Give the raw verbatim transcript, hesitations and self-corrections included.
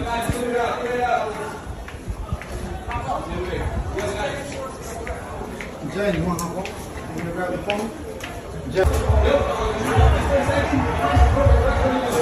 Jay, you want to hop up? You want to grab the phone? Jay.